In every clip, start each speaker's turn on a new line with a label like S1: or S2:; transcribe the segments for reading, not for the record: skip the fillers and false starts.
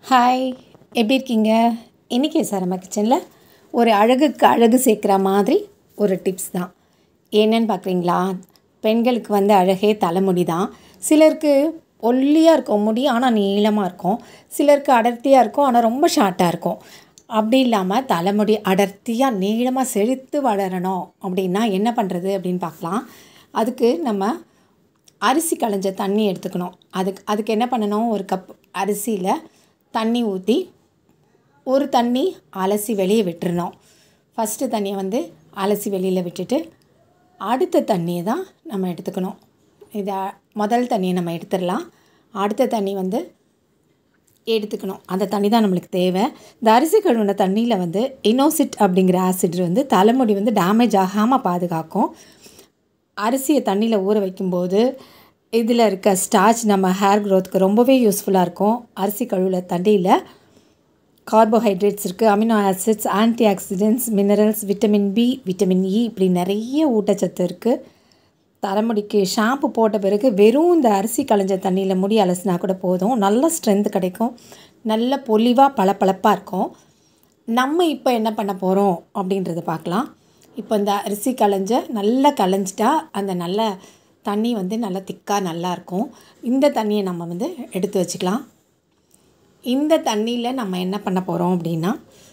S1: Hi, எப்படி இருக்கீங்க? இன்றைக்கி எஸ்ஆர்எம் கிச்சனில் ஒரு அழகுக்கு அழகு சேர்க்குற மாதிரி ஒரு டிப்ஸ் தான். என்னன்னு பார்க்குறீங்களா? பெண்களுக்கு அழகே தலைமுடி தான். சிலருக்கு ஒல்லியாக இருக்கும் முடி, ஆனால் நீளமாக இருக்கும். சிலருக்கு அடர்த்தியாக இருக்கும், ஆனால் ரொம்ப ஷார்ட்டாக இருக்கும். அப்படி இல்லாமல் தலைமுடி அடர்த்தியாக நீளமாக செழித்து வளரணும் அப்படின்னா என்ன பண்ணுறது அப்படின்னு பார்க்கலாம். அதுக்கு நம்ம அரிசி களைஞ்ச தண்ணி எடுத்துக்கணும். அதுக்கு என்ன பண்ணணும், ஒரு கப் அரிசியில் தண்ணி ஊற்றி ஒரு தண்ணி அலசி வெளியே விட்டுறணும். ஃபஸ்ட்டு தண்ணியை அலசி வெளியில் விட்டுட்டு அடுத்த தண்ணியை தான் நம்ம எடுத்துக்கணும். முதல் தண்ணியை நம்ம எடுத்துடலாம். அடுத்த தண்ணி எடுத்துக்கணும். அந்த தண்ணி தான் நம்மளுக்கு தேவை. இந்த அரிசி கழுவின தண்ணியில் இனோசிட் அப்படிங்கிற ஆசிட் தலைமுடி டேமேஜ் ஆகாமல் பாதுகாக்கும். அரிசியை தண்ணியில் ஊற வைக்கும்போது இதில் இருக்க ஸ்டார்ச் நம்ம ஹேர் க்ரோத்துக்கு ரொம்பவே யூஸ்ஃபுல்லாக இருக்கும். அரிசி கழுவுல தண்ணியில் கார்போஹைட்ரேட்ஸ் இருக்குது, amino acids, anti oxidants, minerals, vitamin B, vitamin E, இப்படி நிறைய ஊட்டச்சத்து இருக்குது. தலைமுடிக்கு ஷாம்பு போட்ட பிறகு வெறும் இந்த அரிசி களைஞ்ச தண்ணியில் முடி அலசினா கூட போதும், நல்ல ஸ்ட்ரென்த் கிடைக்கும், நல்ல பொலிவாக பளபளப்பாக இருக்கும். நம்ம இப்போ என்ன பண்ண போகிறோம் அப்படின்றத பார்க்கலாம். இப்போ இந்த அரிசி நல்லா களைஞ்சிட்டா அந்த நல்ல தண்ணி நல்லா திக்காக நல்லாயிருக்கும். இந்த தண்ணியை நம்ம எடுத்து வச்சுக்கலாம். இந்த தண்ணியில் நம்ம என்ன பண்ண போகிறோம் அப்படின்னா,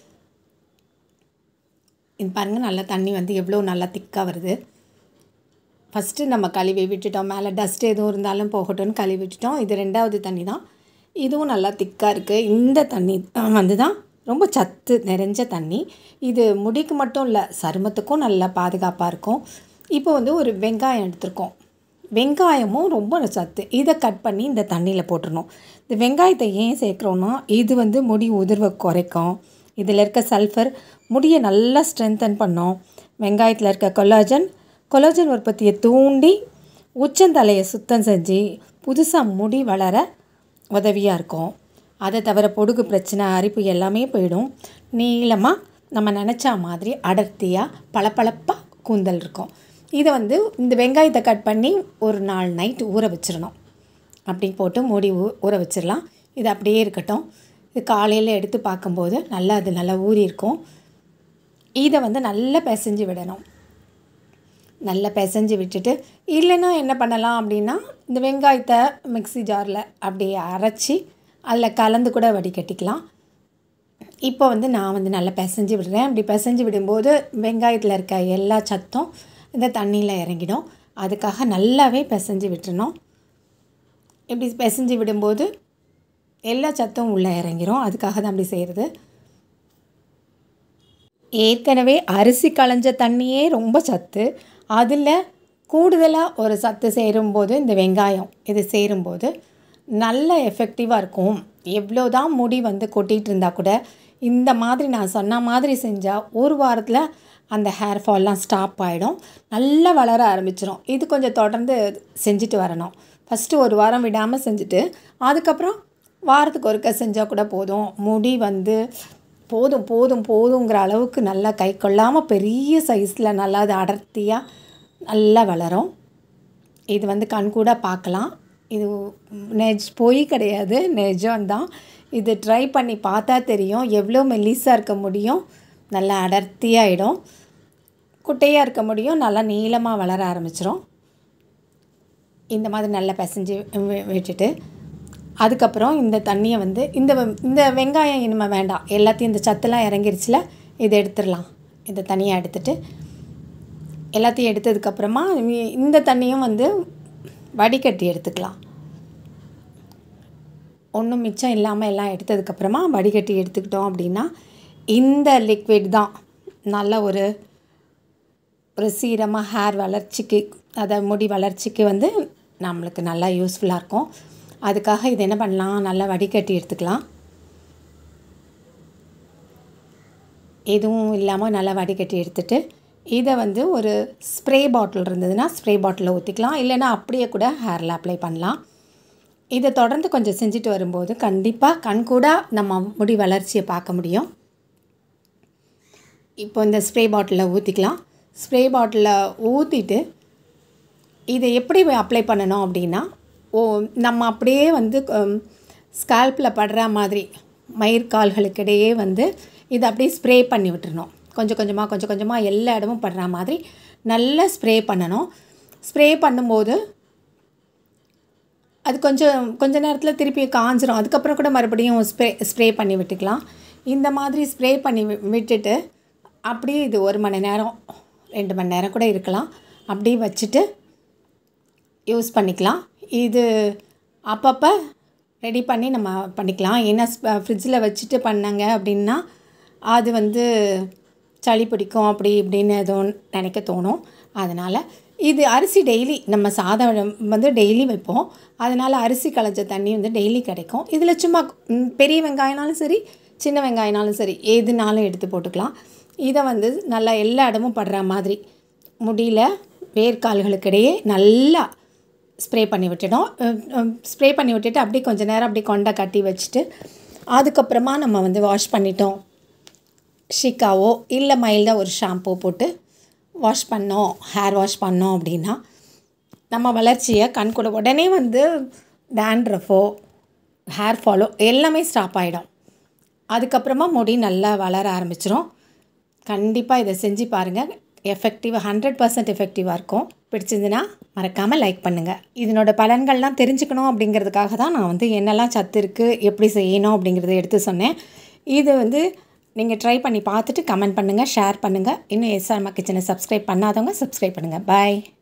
S1: இது பாருங்கள், நல்லா தண்ணி எவ்வளோ நல்லா திக்காக வருது. ஃபஸ்ட்டு நம்ம கழுவி விட்டுட்டோம், மேலே டஸ்ட் எதுவும் இருந்தாலும் போகட்டும்னு கழுவி விட்டுட்டோம். இது ரெண்டாவது தண்ணி தான், இதுவும் நல்லா திக்காக இருக்குது. இந்த தண்ணி தான் ரொம்ப சத்து நிறைஞ்ச தண்ணி. இது முடிக்கு மட்டும் இல்லை, சருமத்துக்கும் நல்லா பாதுகாப்பாக இருக்கும். இப்போ ஒரு வெங்காயம் எடுத்துருக்கோம். வெங்காயமும் ரொம்ப சத்து. இதை கட் பண்ணி இந்த தண்ணியில் போட்டுடணும். இந்த வெங்காயத்தை ஏன் சேர்க்குறோன்னா, இது முடி உதிர்வை குறைக்கும். இதில் இருக்க சல்ஃபர் முடியை நல்லா ஸ்ட்ரென்தன் பண்ணும். வெங்காயத்தில் இருக்க கொலாஜன் உற்பத்தியை தூண்டி உச்சந்தலையை சுத்தம் செஞ்சு புதுசாக முடி வளர உதவியாக இருக்கும். அதை தவிர பொடுகு பிரச்சனை, அரிப்பு எல்லாமே போயிடும். நீளமாக நம்ம நினச்சா மாதிரி அடர்த்தியாக பளபளப்பாக கூந்தல் இருக்கும். இதை இந்த வெங்காயத்தை கட் பண்ணி ஒரு 4 நைட் ஊற வச்சிடணும். அப்படி போட்டு மூடி ஊற வச்சிடலாம். இது அப்படியே இருக்கட்டும். இது காலையில் எடுத்து பார்க்கும்போது அது நல்லா ஊறி இருக்கும். இதை நல்லா பிசைஞ்சு விடணும். நல்லா பிசைஞ்சு விட்டுட்டு, இல்லைன்னா என்ன பண்ணலாம் அப்படின்னா, இந்த வெங்காயத்தை மிக்ஸி ஜாரில் அப்படியே அரைச்சி அதில் கலந்து கூட வடிகட்டிக்கலாம். இப்போ நான் நல்லா பிசைஞ்சு விடுறேன். அப்படி பிசைஞ்சு விடும்போது வெங்காயத்தில் இருக்க எல்லா சத்தும் இந்த தண்ணியில் இறங்கிடும். அதுக்காக நல்லாவே பிசைஞ்சு விட்டுறணும். இப்படி பிசைஞ்சு விடும்போது எல்லா சத்தும் உள்ளே இறங்கிடும். அதுக்காக தான் அப்படி செய்கிறது. ஏற்கனவே அரிசி களைஞ்ச தண்ணியே ரொம்ப சத்து. அதில் கூடுதலாக ஒரு சத்து சேரும்போது இந்த வெங்காயம் இது சேரும்போது நல்ல எஃபெக்டிவாக இருக்கும். எவ்வளோ தான் முடி கொட்டிகிட்டு இருந்தால் கூட இந்த மாதிரி நான் சொன்ன மாதிரி செஞ்சால் ஒரு வாரத்தில் அந்த ஹேர் ஃபால்லாம் ஸ்டாப் ஆகிடும், நல்லா வளர ஆரம்பிச்சிடும். இது கொஞ்சம் தொடர்ந்து செஞ்சுட்டு வரணும். ஃபஸ்ட்டு ஒரு வாரம் விடாமல் செஞ்சுட்டு அதுக்கப்புறம் வாரத்துக்கு ஒருக்க செஞ்சால் கூட போதும். முடி போதுங்கிற அளவுக்கு நல்லா கை கொள்ளாமல் பெரிய சைஸில் நல்லா அது அடர்த்தியாக நல்லா வளரும். இது கண்கூட பார்க்கலாம். இது பொய் கிடையாது, நிஜம்தான். இது ட்ரை பண்ணி பார்த்தா தெரியும் எவ்வளோ மெல்லிஸாக இருக்க முடியும், நல்லா அடர்த்தியாகிடும். குட்டையாக இருக்க முடியும், நல்லா நீளமாக வளர ஆரம்பிச்சிடும். இந்த மாதிரி நல்லா பிசைஞ்சு விட்டுட்டு அதுக்கப்புறம் இந்த தண்ணியை இந்த வெங்காயம் இனிமேல் வேண்டாம், எல்லாத்தையும் இந்த சத்தெல்லாம் இறங்கிருச்சுல, இதை எடுத்துடலாம். இந்த தண்ணியை எடுத்துட்டு எல்லாத்தையும் எடுத்ததுக்கப்புறமா இந்த தண்ணியும் வடிகட்டி எடுத்துக்கலாம். ஒன்றும் மிச்சம் இல்லாமல் எல்லாம் எடுத்ததுக்கப்புறமா வடிகட்டி எடுத்துக்கிட்டோம் அப்படின்னா இந்த லிக்விட் தான் நல்ல ஒரு சீரமாக ஹேர் வளர்ச்சிக்கு, அதை முடி வளர்ச்சிக்கு நம்மளுக்கு நல்லா யூஸ்ஃபுல்லாக இருக்கும். அதுக்காக இது என்ன பண்ணலாம், நல்லா வடிகட்டி எடுத்துக்கலாம். எதுவும் இல்லாமல் நல்லா வடிகட்டி எடுத்துட்டு இதை ஒரு ஸ்ப்ரே பாட்டில் இருந்ததுன்னா ஸ்ப்ரே பாட்டிலில் ஊற்றிக்கலாம். இல்லைன்னா அப்படியே கூட ஹேரில் அப்ளை பண்ணலாம். இதை தொடர்ந்து கொஞ்சம் செஞ்சுட்டு வரும்போது கண்டிப்பாக கண்கூட நம்ம முடி வளர்ச்சியை பார்க்க முடியும். இப்போ இந்த ஸ்ப்ரே பாட்டிலில் ஊற்றிக்கலாம். ஸ்ப்ரே பாட்டிலில் ஊற்றிட்டு இதை எப்படி அப்ளை பண்ணணும் அப்படின்னா, நம்ம அப்படியே ஸ்கால்பில் படுற மாதிரி மயிர்கால்களுக்கு இடையே வந்து இதை அப்படியே ஸ்ப்ரே பண்ணி விட்டுறணும். கொஞ்சம் கொஞ்சமாக எல்லா இடமும் படுற மாதிரி நல்லா ஸ்ப்ரே பண்ணணும். ஸ்ப்ரே பண்ணும்போது அது கொஞ்ச நேரத்தில் திருப்பி காஞ்சிரும். அதுக்கப்புறம் கூட மறுபடியும் ஸ்ப்ரே பண்ணி விட்டுக்கலாம். இந்த மாதிரி ஸ்ப்ரே பண்ணி விட்டுட்டு அப்படியே இது 1 மணி நேரம் 2 மணி நேரம் கூட இருக்கலாம். அப்படியே வச்சுட்டு யூஸ் பண்ணிக்கலாம். இது அப்பப்போ ரெடி பண்ணி நம்ம பண்ணிக்கலாம். ஏன்னா ஃப்ரிட்ஜில் வச்சுட்டு பண்ணாங்க அப்படின்னா அது வந்து சளி பிடிக்கும் அப்படி இப்படின்னு எதுவும் நினைக்க தோணும். அதனால் இது அரிசி டெய்லி நம்ம சாதம் வந்து டெய்லி வைப்போம். அதனால் அரிசி களைஞ்ச தண்ணி வந்து டெய்லி கிடைக்கும். இதில் சும்மா பெரிய வெங்காயம்னாலும் சரி சின்ன வெங்காயம்னாலும் சரி எதுனாலும் எடுத்து போட்டுக்கலாம். இதை வந்து நல்லா எல்லா இடமும் படுற மாதிரி முடியல வேர்க்கால்களுக்கு இடையே நல்லா ஸ்ப்ரே பண்ணி விட்டுடும். ஸ்ப்ரே பண்ணி விட்டுட்டு அப்படியே கொஞ்சம் நேரம் அப்படியே கொண்டை கட்டி வச்சுட்டு அதுக்கப்புறமா நம்ம வந்து வாஷ் பண்ணிட்டோம். ஷிக்காவோ இல்லை மைல்டாக ஒரு ஷாம்பூ போட்டு வாஷ் பண்ணோம், ஹேர் வாஷ் பண்ணோம் அப்படின்னா நம்ம வளர்ச்சியை கண்கூட உடனே வந்து டேண்ட்ரஃபோ ஹேர் ஃபாலோ எல்லாமே ஸ்டாப் ஆகிடும். அதுக்கப்புறமா முடி நல்லா வளர ஆரம்பிச்சிடும். கண்டிப்பாக இதை செஞ்சு பாருங்கள். 100% எஃபெக்டிவாக இருக்கும். பிடிச்சிருந்துன்னா மறக்காமல் லைக் பண்ணுங்கள். இதனோட பலன்கள்லாம் தெரிஞ்சுக்கணும் அப்படிங்கிறதுக்காக தான் நான் வந்து என்னெல்லாம் சத்து இருக்குது எப்படி செய்யணும் அப்படிங்கிறத எடுத்து சொன்னேன். இது வந்து நீங்கள் ட்ரை பண்ணி பார்த்துட்டு கமெண்ட் பண்ணுங்கள், ஷேர் பண்ணுங்கள். இன்னும் எஸ்ஆர்மா கிச்சனை சப்ஸ்கிரைப் பண்ணாதவங்க சப்ஸ்கிரைப் பண்ணுங்கள். பாய்.